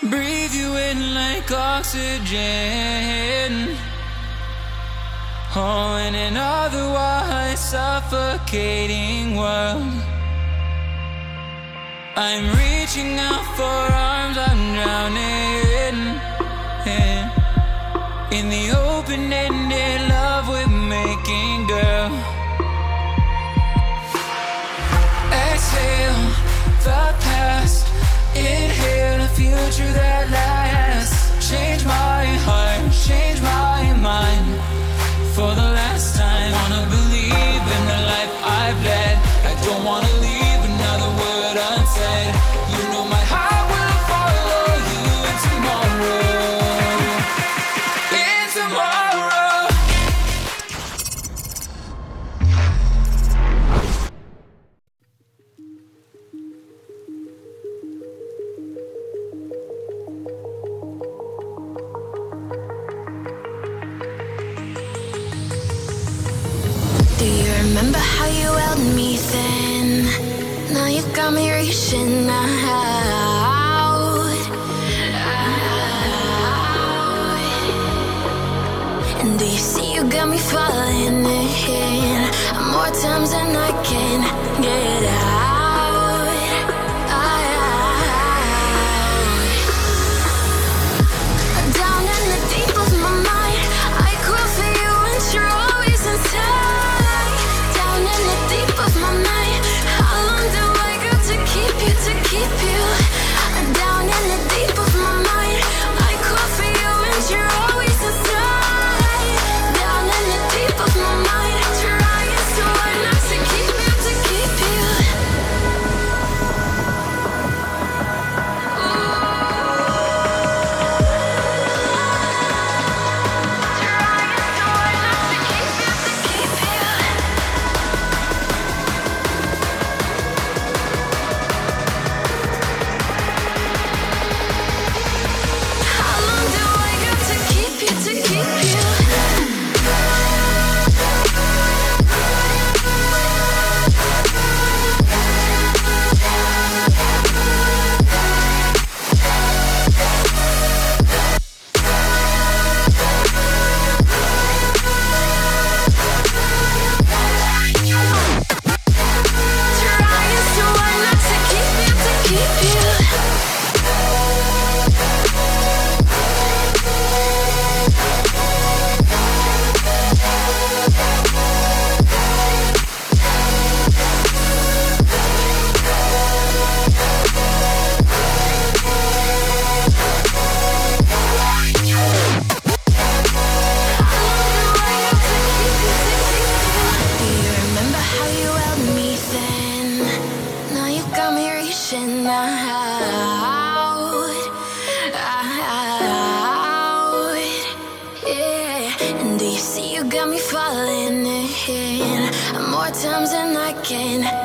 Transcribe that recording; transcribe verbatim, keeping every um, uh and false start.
Breathe you in like oxygen. Oh, in an otherwise suffocating world, I'm reaching out for arms, I'm drowning in, in the open-ended love we're making, girl. Exhale the past, inhale a future that lasts. Change my heart, change my mind. For the last time, wanna believe in the life I've led. I don't wanna leave another word unsaid. You know my heart will follow you in tomorrow. In tomorrow. Do you remember how you held me then? Now you got me reaching out, out. And do you see you got me falling in more times than I can get out, out. Down in the deep of my mind, I crawl for you and you're always inside. Down in the deep of my mind, how long do I got to keep you, to keep you? Down in the deep of my mind, I call for you and you're always inside. Down in the deep of my mind, trying so hard not to keep you, to keep you. How long do I got to keep you, to keep you? Trying so hard not to keep you, to keep you. Do you remember how you held me then? Now you got me reaching out, out. Yeah. And do you see you got me falling in more times than I can